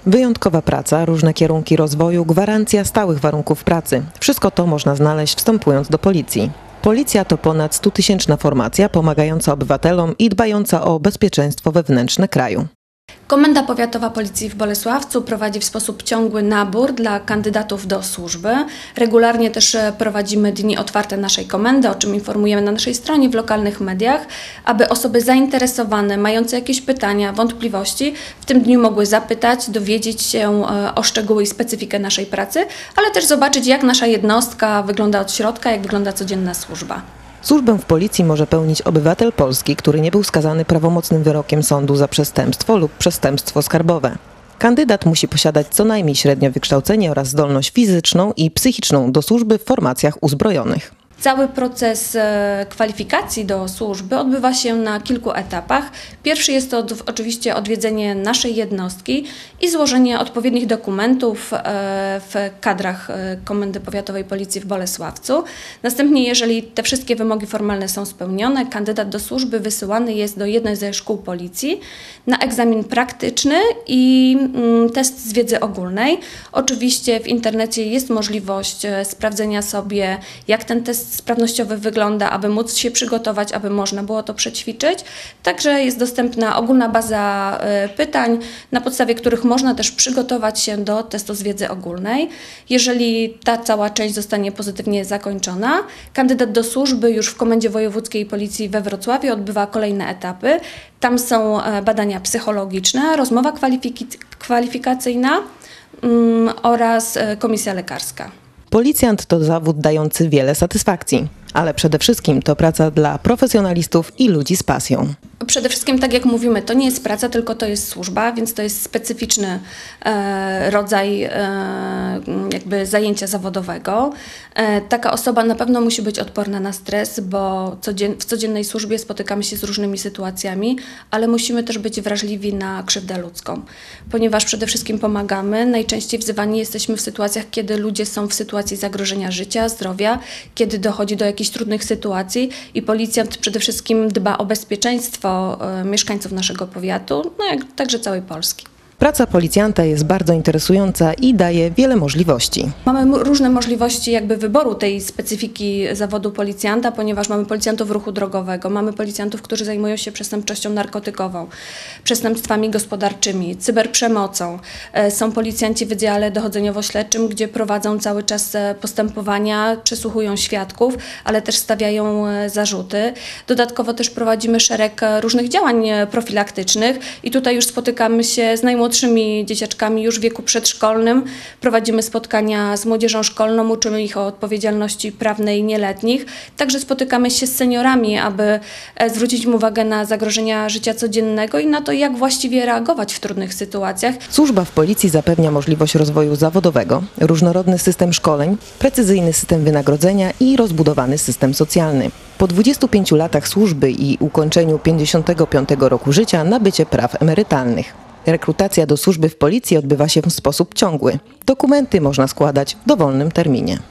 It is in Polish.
Wyjątkowa praca, różne kierunki rozwoju, gwarancja stałych warunków pracy. Wszystko to można znaleźć wstępując do policji. Policja to ponad 100-tysięczna formacja pomagająca obywatelom i dbająca o bezpieczeństwo wewnętrzne kraju. Komenda Powiatowa Policji w Bolesławcu prowadzi w sposób ciągły nabór dla kandydatów do służby. Regularnie też prowadzimy dni otwarte naszej komendy, o czym informujemy na naszej stronie, w lokalnych mediach, aby osoby zainteresowane, mające jakieś pytania, wątpliwości, w tym dniu mogły zapytać, dowiedzieć się o szczegóły i specyfikę naszej pracy, ale też zobaczyć, jak nasza jednostka wygląda od środka, jak wygląda codzienna służba. Służbę w policji może pełnić obywatel polski, który nie był skazany prawomocnym wyrokiem sądu za przestępstwo lub przestępstwo skarbowe. Kandydat musi posiadać co najmniej średnie wykształcenie oraz zdolność fizyczną i psychiczną do służby w formacjach uzbrojonych. Cały proces kwalifikacji do służby odbywa się na kilku etapach. Pierwszy jest to oczywiście odwiedzenie naszej jednostki i złożenie odpowiednich dokumentów w kadrach Komendy Powiatowej Policji w Bolesławcu. Następnie, jeżeli te wszystkie wymogi formalne są spełnione, kandydat do służby wysyłany jest do jednej ze szkół policji na egzamin praktyczny i test z wiedzy ogólnej. Oczywiście w internecie jest możliwość sprawdzenia sobie, jak ten test sprawnościowy wygląda, aby móc się przygotować, aby można było to przećwiczyć. Także jest dostępna ogólna baza pytań, na podstawie których można też przygotować się do testu z wiedzy ogólnej. Jeżeli ta cała część zostanie pozytywnie zakończona, kandydat do służby już w Komendzie Wojewódzkiej Policji we Wrocławiu odbywa kolejne etapy. Tam są badania psychologiczne, rozmowa kwalifikacyjna oraz komisja lekarska. Policjant to zawód dający wiele satysfakcji, ale przede wszystkim to praca dla profesjonalistów i ludzi z pasją. Przede wszystkim, tak jak mówimy, to nie jest praca, tylko to jest służba, więc to jest specyficzny rodzaj jakby zajęcia zawodowego. Taka osoba na pewno musi być odporna na stres, bo w codziennej służbie spotykamy się z różnymi sytuacjami, ale musimy też być wrażliwi na krzywdę ludzką, ponieważ przede wszystkim pomagamy. Najczęściej wzywani jesteśmy w sytuacjach, kiedy ludzie są w sytuacji zagrożenia życia, zdrowia, kiedy dochodzi do jakichś trudnych sytuacji i policjant przede wszystkim dba o bezpieczeństwo mieszkańców naszego powiatu, no jak także całej Polski. Praca policjanta jest bardzo interesująca i daje wiele możliwości. Mamy różne możliwości jakby wyboru tej specyfiki zawodu policjanta, ponieważ mamy policjantów ruchu drogowego, mamy policjantów, którzy zajmują się przestępczością narkotykową, przestępstwami gospodarczymi, cyberprzemocą. Są policjanci w wydziale dochodzeniowo-śledczym, gdzie prowadzą cały czas postępowania, przesłuchują świadków, ale też stawiają zarzuty. Dodatkowo też prowadzimy szereg różnych działań profilaktycznych i tutaj już spotykamy się z najmłodszymi dzieciaczkami już w wieku przedszkolnym. Prowadzimy spotkania z młodzieżą szkolną, uczymy ich o odpowiedzialności prawnej nieletnich. Także spotykamy się z seniorami, aby zwrócić im uwagę na zagrożenia życia codziennego i na to, jak właściwie reagować w trudnych sytuacjach. Służba w policji zapewnia możliwość rozwoju zawodowego, różnorodny system szkoleń, precyzyjny system wynagrodzenia i rozbudowany system socjalny. Po 25 latach służby i ukończeniu 55 roku życia nabycie praw emerytalnych. Rekrutacja do służby w policji odbywa się w sposób ciągły. Dokumenty można składać w dowolnym terminie.